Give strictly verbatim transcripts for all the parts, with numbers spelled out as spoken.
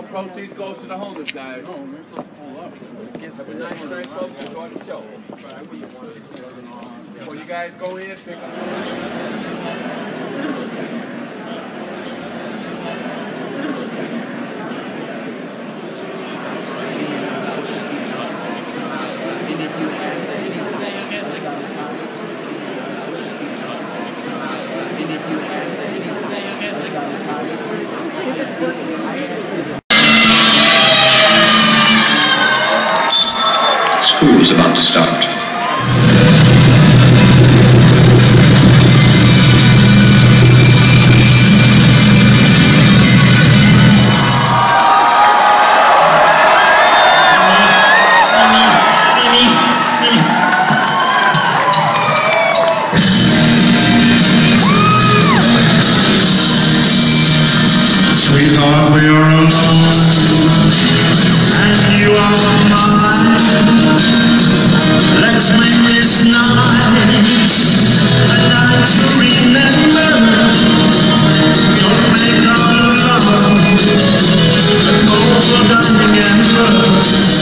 All proceeds goes to the homeless guys. Have a nice night, folks. Enjoy the show. Before you guys go in, pick up School's about to start. Sweetheart, we are alone, and you are mine. Let's make this night a night to remember. Don't make our love a cold dying ember.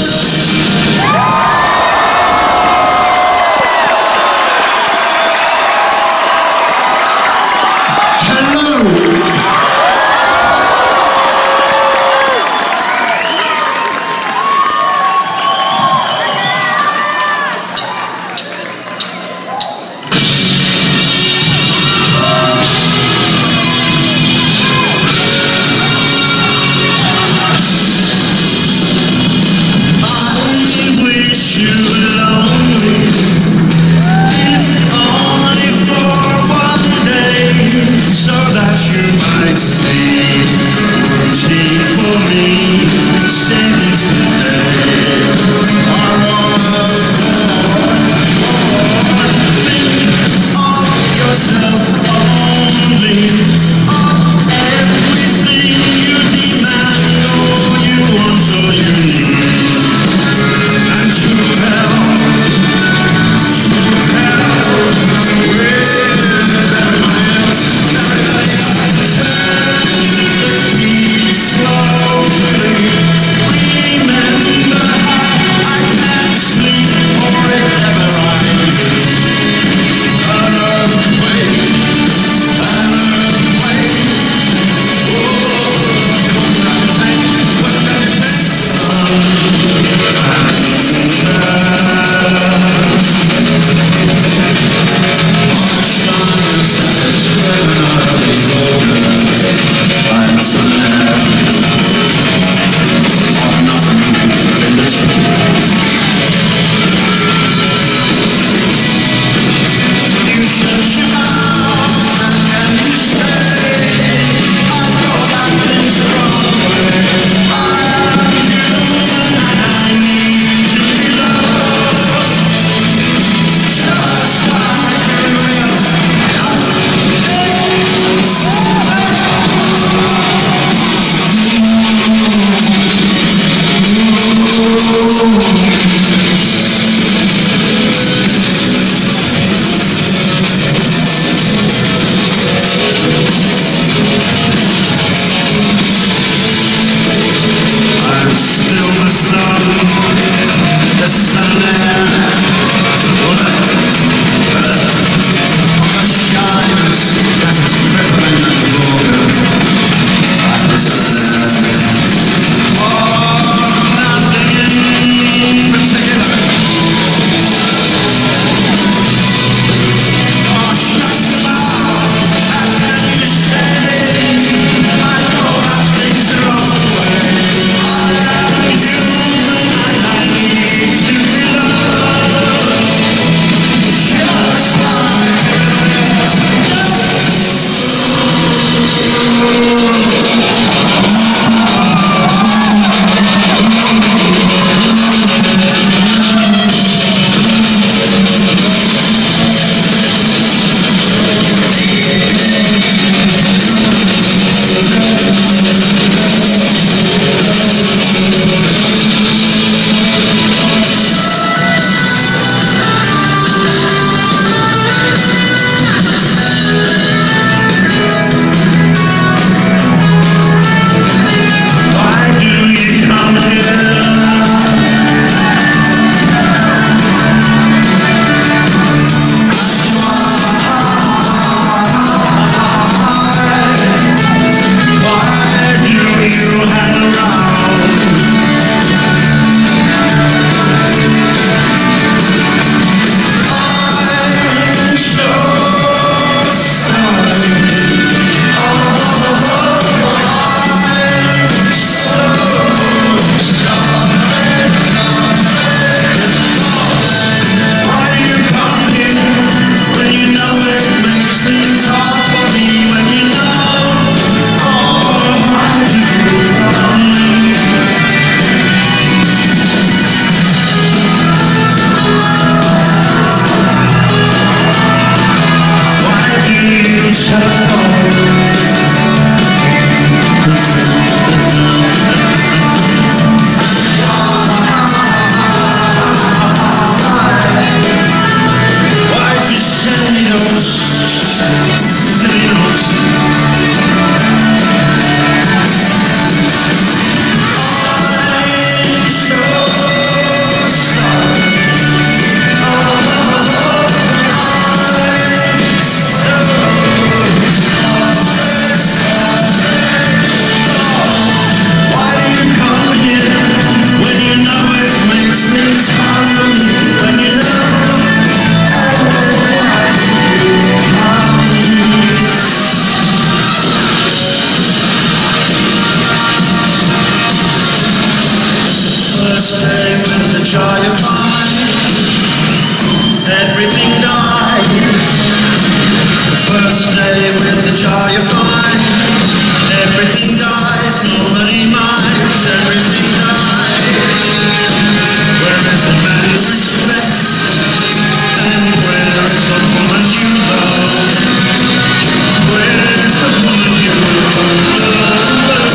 first day with the jar you find. Everything dies, nobody minds. Everything dies. Where is the man you respect? And where is the woman you love? Where is the woman you love?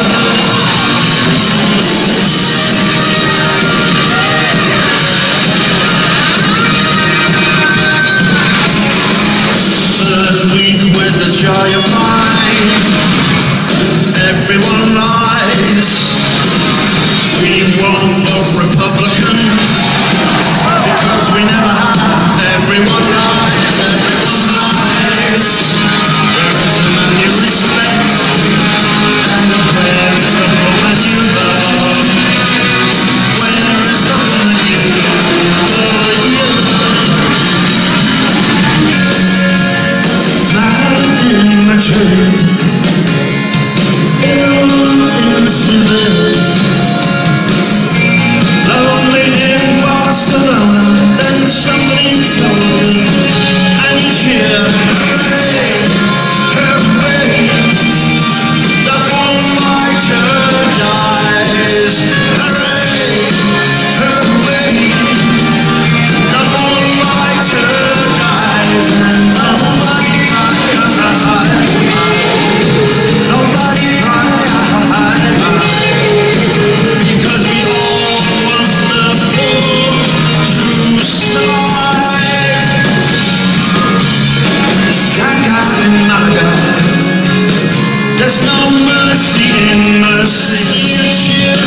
Third week with the jar you find. Everyone lies. We won't vote Republican because we never have. Everyone lies, everyone lies. Where is the man you respect? And where is the woman you love? Where is the woman you love? Man in Madrid, ill in Seville, lonely in Barcelona. Then somebody told me, and cheered, hooray, hooray, the bullfighter dies. Hooray, hooray, the bullfighter dies. And nobody cries, nobody cries, because we all want the bull to slide. Gaga in Malaga, there's no mercy in mercy. Cheer,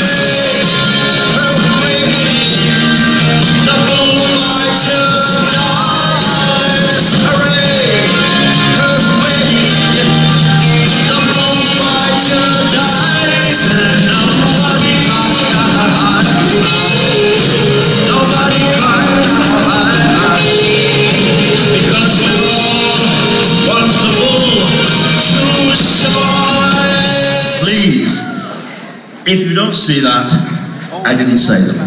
hooray, the bullfighter dies. Hooray, hooray, the bullfighter dies. And nobody cries, nobody cries, because we all want the bull to survive. Please, if you don't see that, I didn't say them.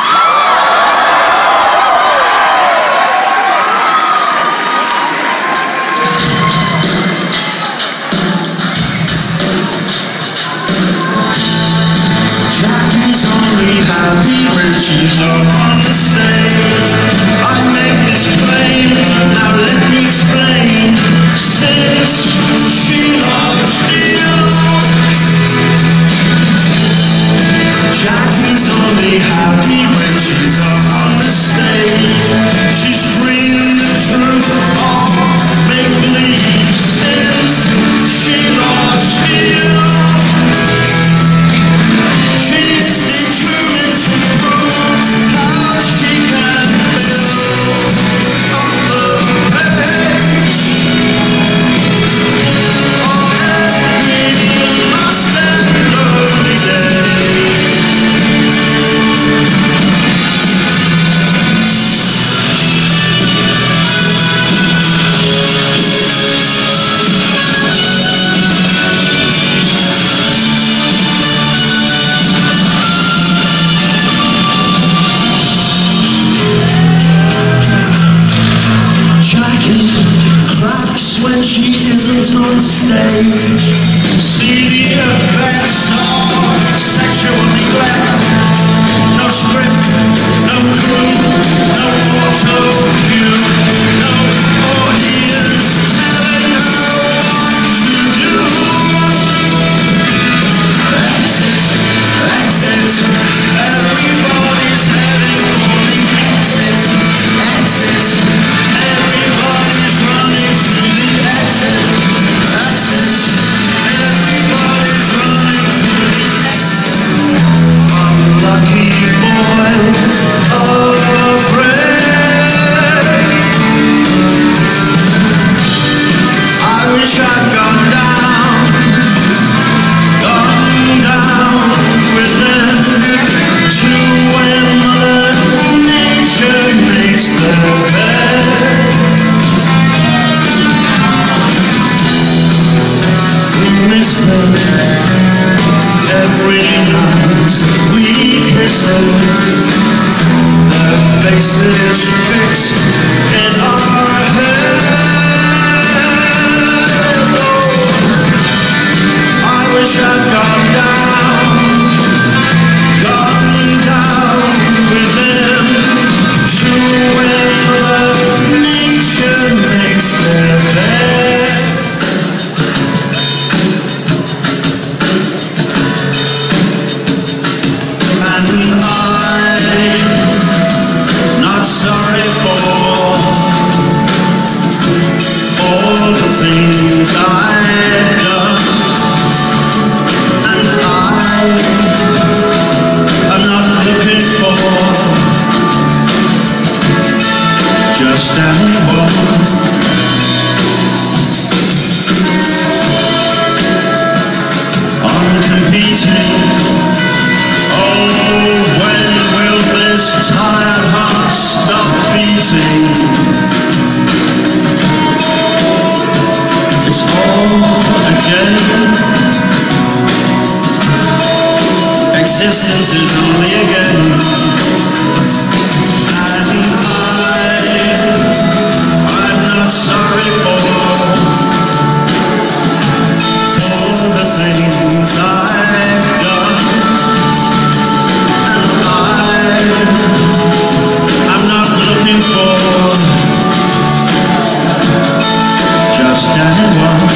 Jacky's only happy when she's up on the stage. I make this claim, now let me explain. Since she loves you, Jacky's only happy when she's up on the stage. She's free in the truth of make-believe. Since she loves you, she is determined to prove how she can build on the page of every lost and lonely day. Jackie cracks when she isn't on stage. See the effects of sexual neglect. No script, no crew, no auto cue, no audience telling her what to do. Exit, exit, everybody's heading for the exit, exit, everybody's running to the exit, exit, everybody's running to the exit. Unlucky boys afraid. I wish I'd gone down, gone down with them to when Mother Nature makes their bed. We miss them every night. We kiss them. Their faces fixed in our heads. sorry for all the things I've done, and I am not looking for just anyone. I'm competing. Oh, when will this tired heart stop beating? It's all again. Existence is only a game. And I, I'm not sorry for, for the things I've done. And I, I'm not looking for just anyone.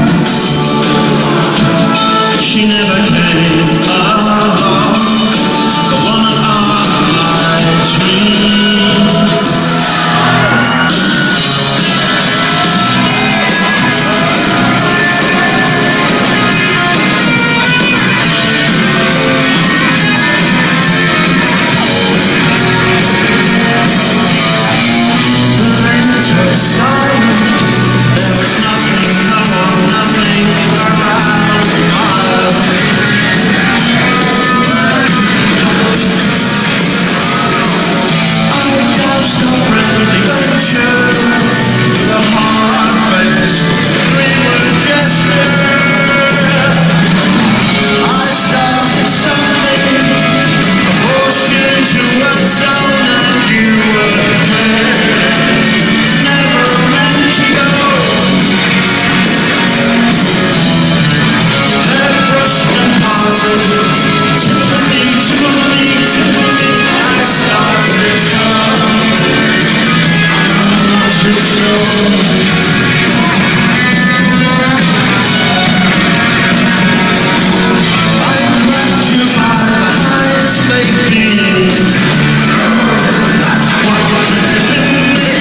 She never came along, the woman of my dream. The lanes were silent, there was nothing, no one, nothing around the mile. I doused a friendly venture with a hard-faced, three-word gesture. I started something, a portion to a zone, and you were there, never meant to go. Head brushed and parted, to me, to me, to me, I started coming, not to know. I grabbed you by the eyes, baby. That's what was in me.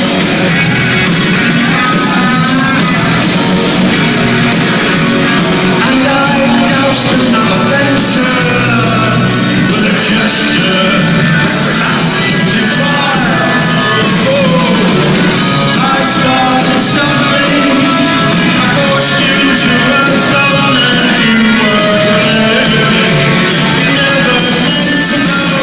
And I doused another venture with a gesture that seemed to fire. I started something, I forced you to a zone, and you were there, never meant to know.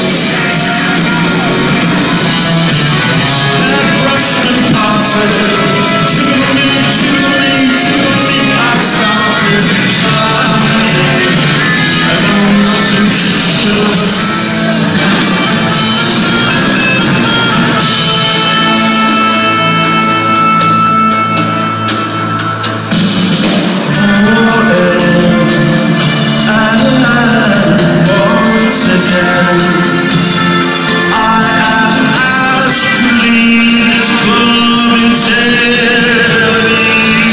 Hair brushed and parted, to me, to me, to me, I started trying, and I'm not too sure. Once again, I am asked to leave this club entirely.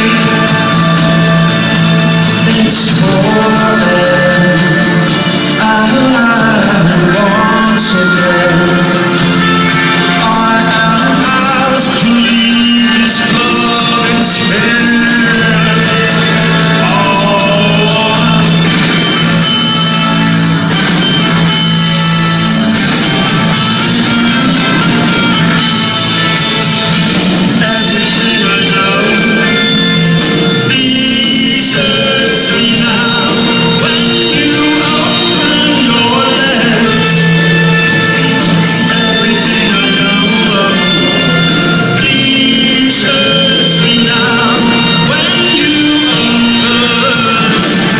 It's falling, and once again, I am asked to leave this club entirely. Oh, everything I know deserts me now when you open your legs. Everything I know deserts me now when you open.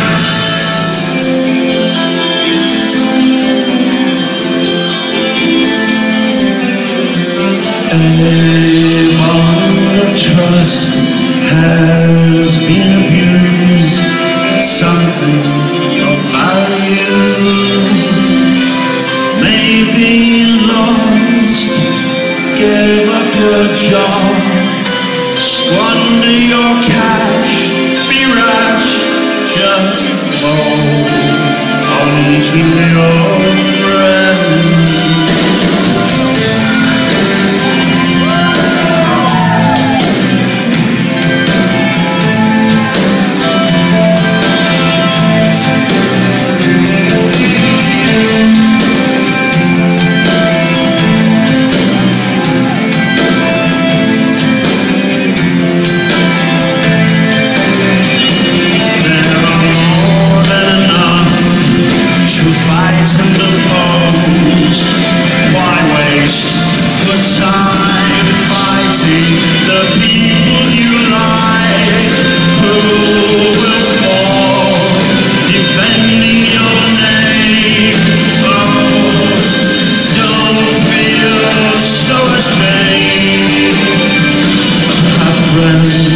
Anyone of trust has been abused, something of value may be lost. Give up your job, squander your cash, be rash, just hold on to your friends. shame to have friends.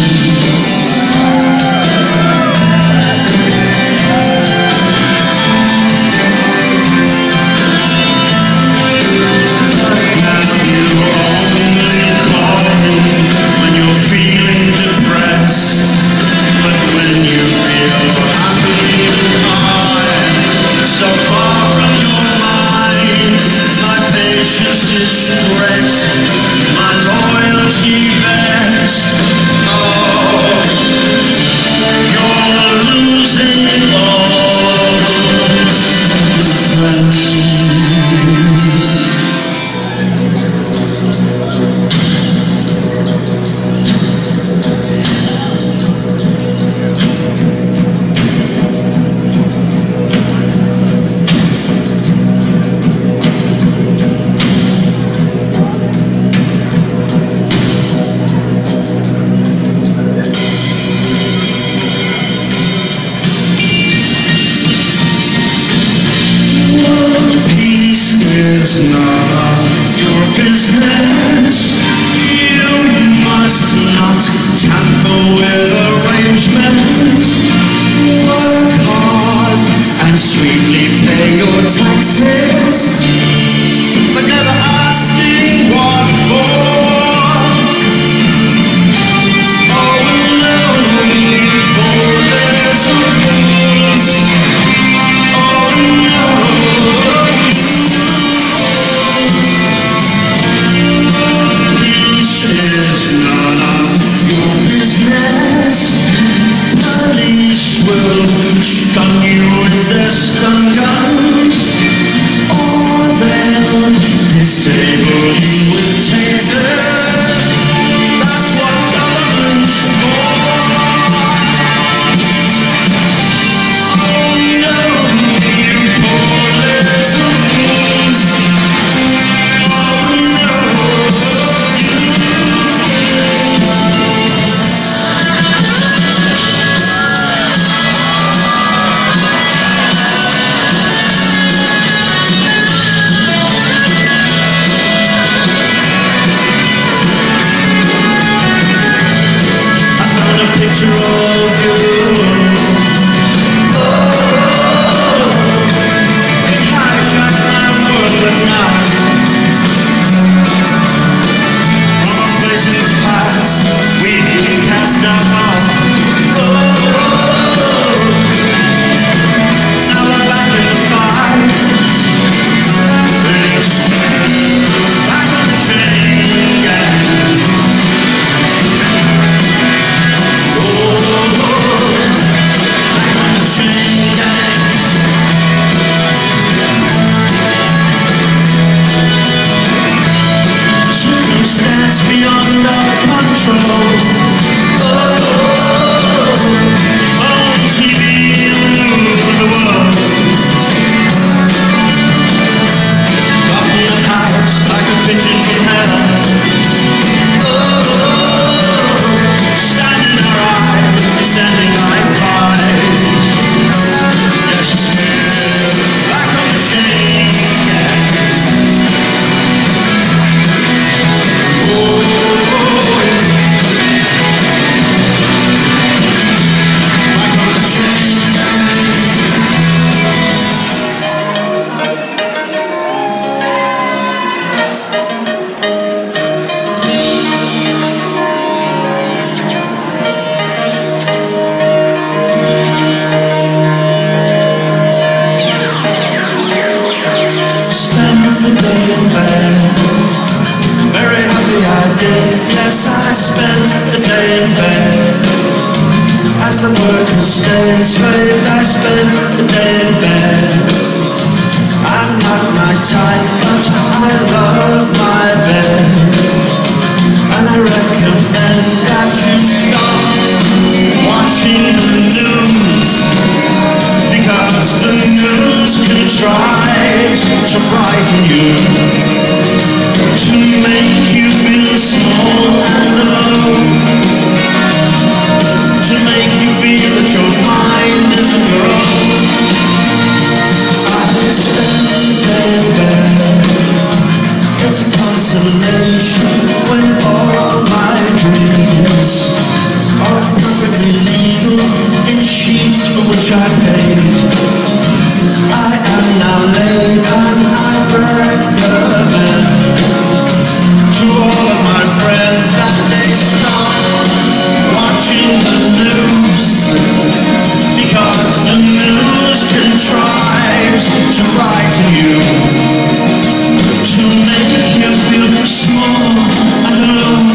It's a consolation when all my dreams are perfectly legal in sheets for which I paid. I am now late and I've recommend to all of my friends that they stop watching the news, because the news contrives to frighten you, to make you feel small and alone,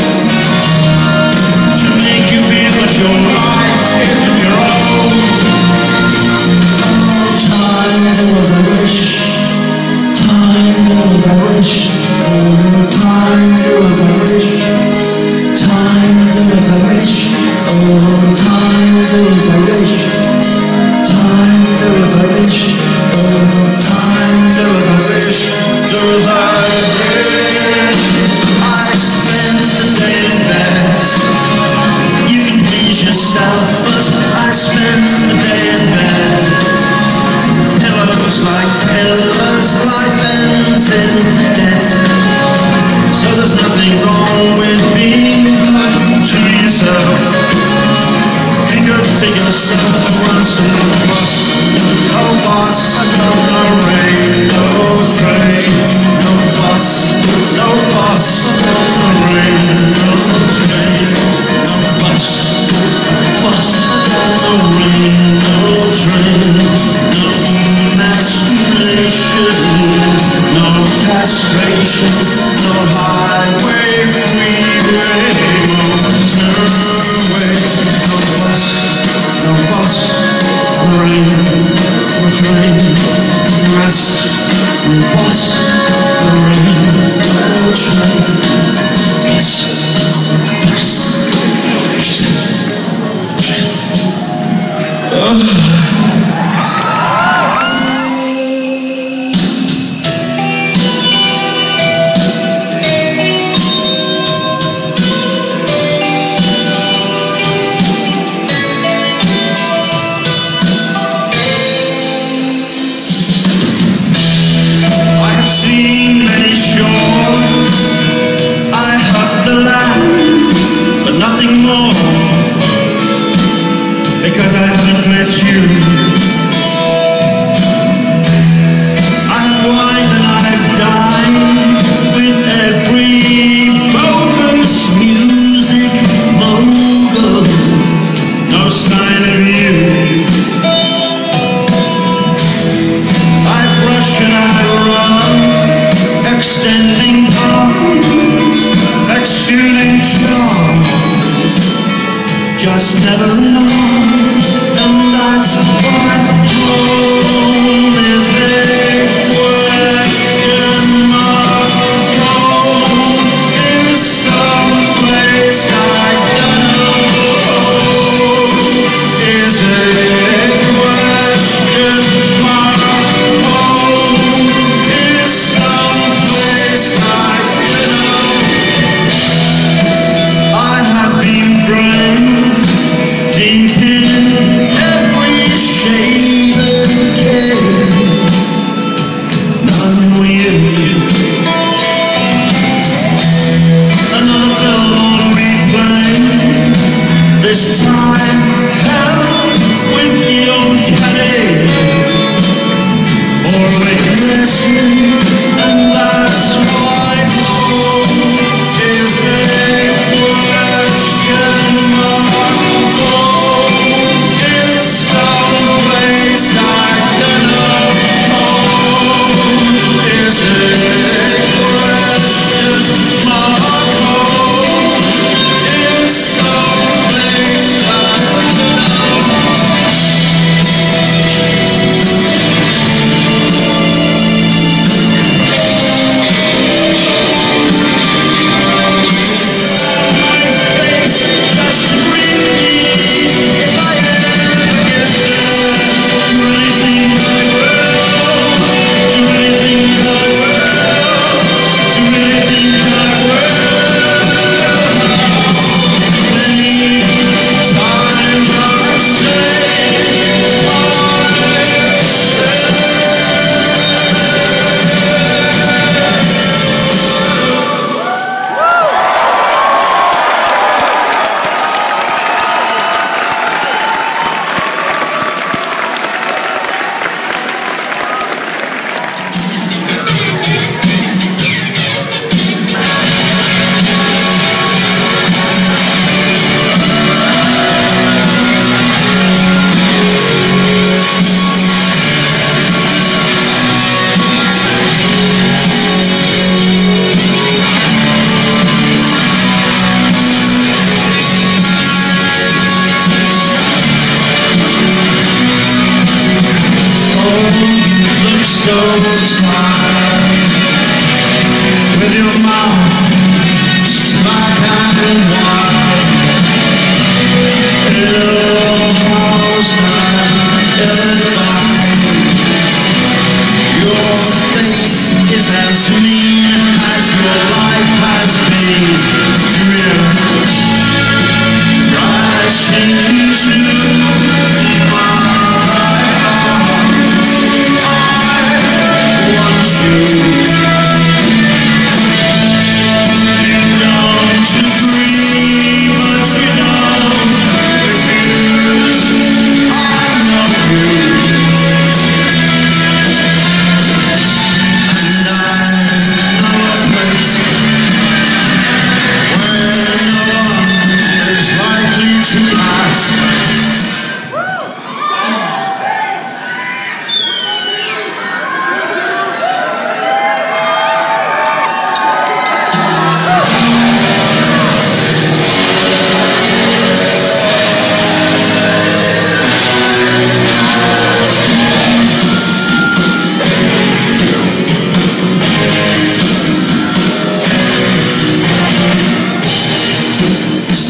to make you feel that your life isn't your own. Time goes, I wish, time goes, I wish, oh, time goes, I wish, time goes, I wish, oh, time goes, I wish, time goes, I wish, oh, time goes, I wish, goes, I wish. I spend the day in bed. You can please yourself, but I spend the day in bed. Pillows like pillows, life ends in death. So there's nothing wrong with being good to yourself. Be good to yourself and run some bus. No bus, no rain, no train. No bus, no bus, no rain, no train. No bus, bus, no rain, no train. No emasculation, no castration, no highway freeway, no turnway, no bus, no bus, no rain, no train, no rest, no bus, no rain, no train, yes, yes, oh. Because I haven't met you. I've wined and I've dined with every bogus music mogul. No sign of you. I brush and I run, extending arms, like shooting stars. Just never in arms, and that's why home is a question mark. Home is someplace I don't know. Is a question mark. Home is someplace I don't know. I have been brain.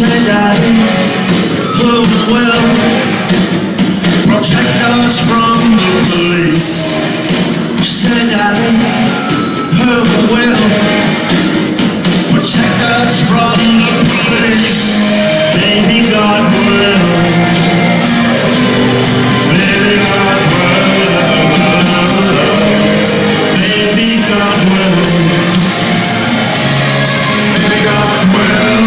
Say daddy, who will protect us from the police? Say daddy, who will protect us from the police? Maybe God will. Maybe God will. Maybe God will. Maybe God will.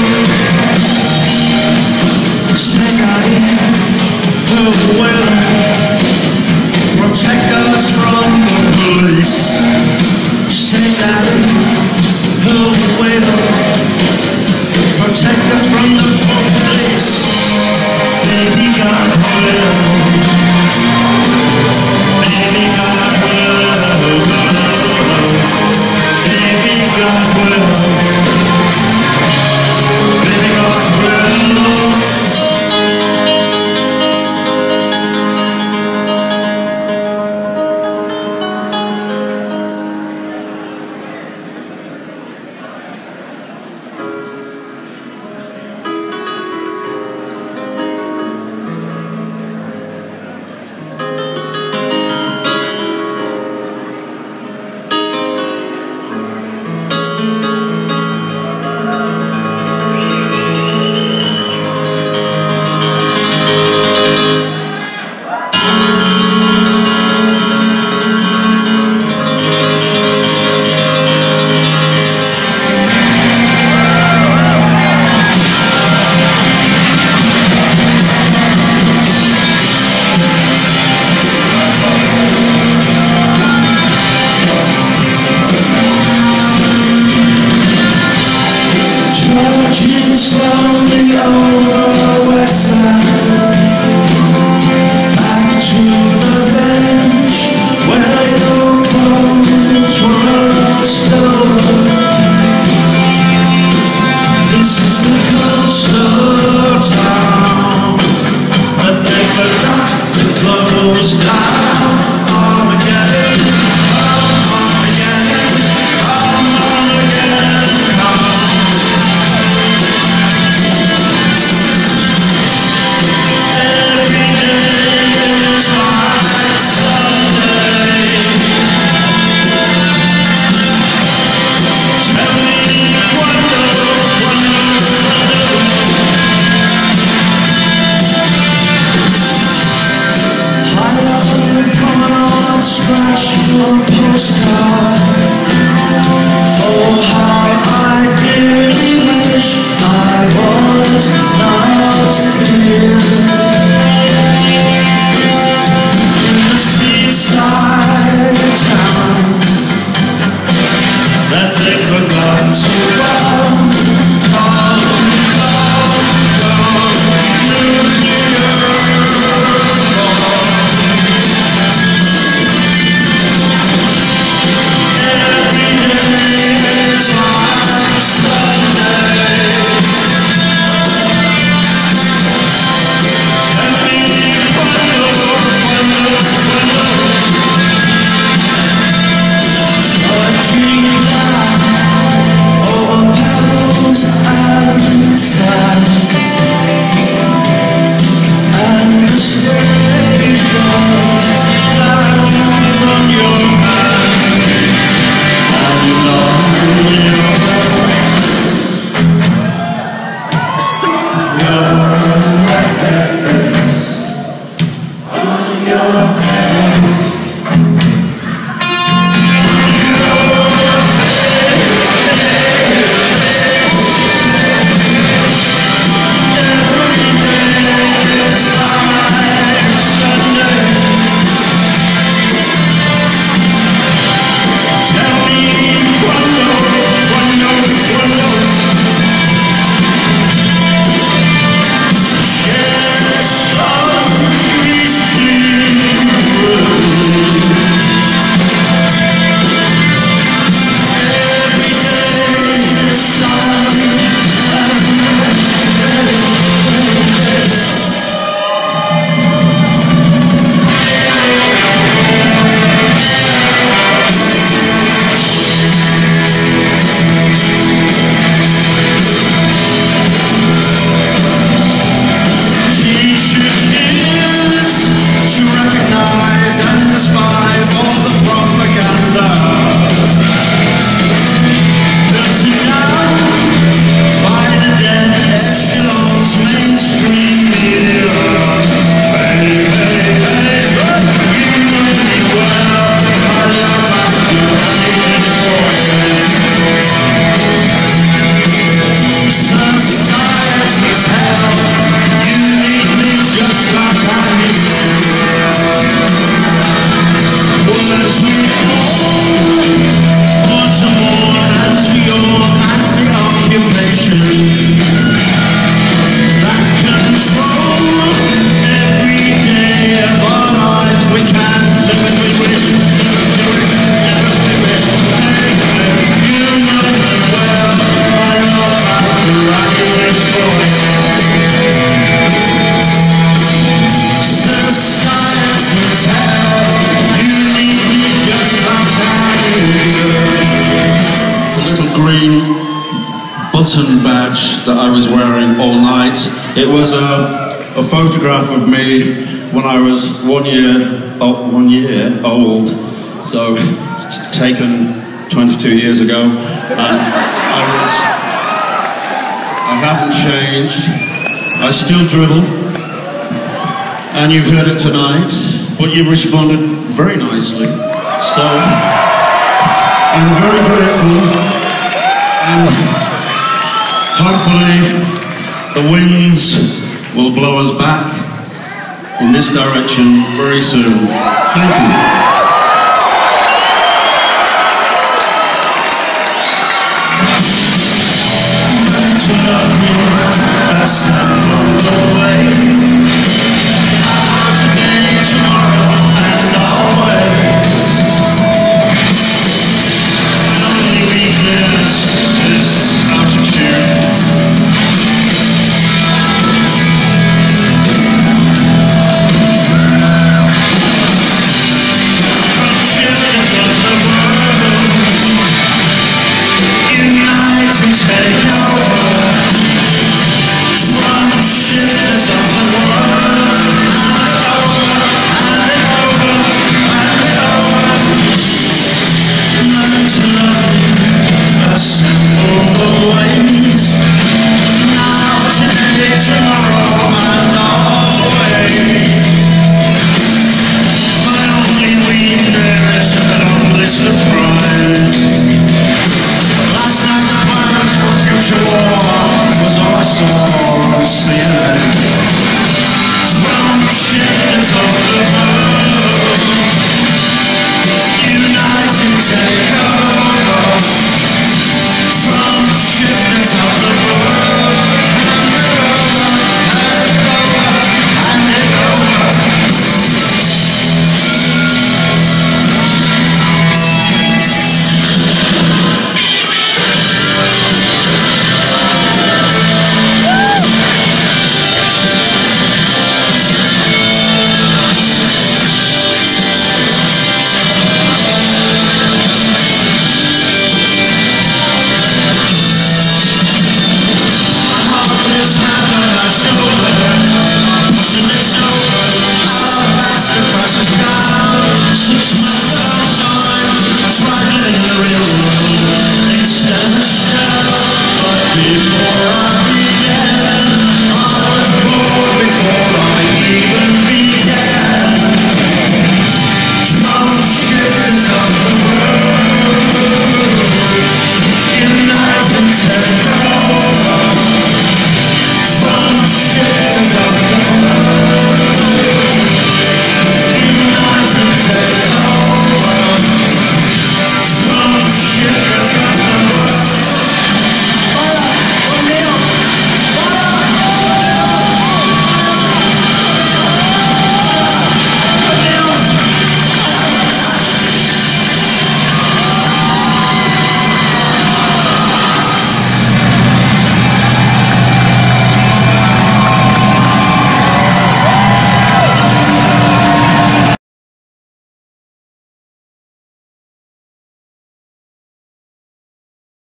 Say daddy, who will protect us from the police? Say daddy, who will protect us from the police? Maybe God will. Maybe God will. Maybe God will. Maybe God will. Oh button badge that I was wearing all night. It was a, a photograph of me when I was one year, oh, one year old, so taken twenty-two years ago, and I was, I haven't changed, I still dribble, and you've heard it tonight, but you've responded very nicely, so I'm very grateful, and hopefully the winds will blow us back in this direction very soon. Thank you. Love me, I said, away.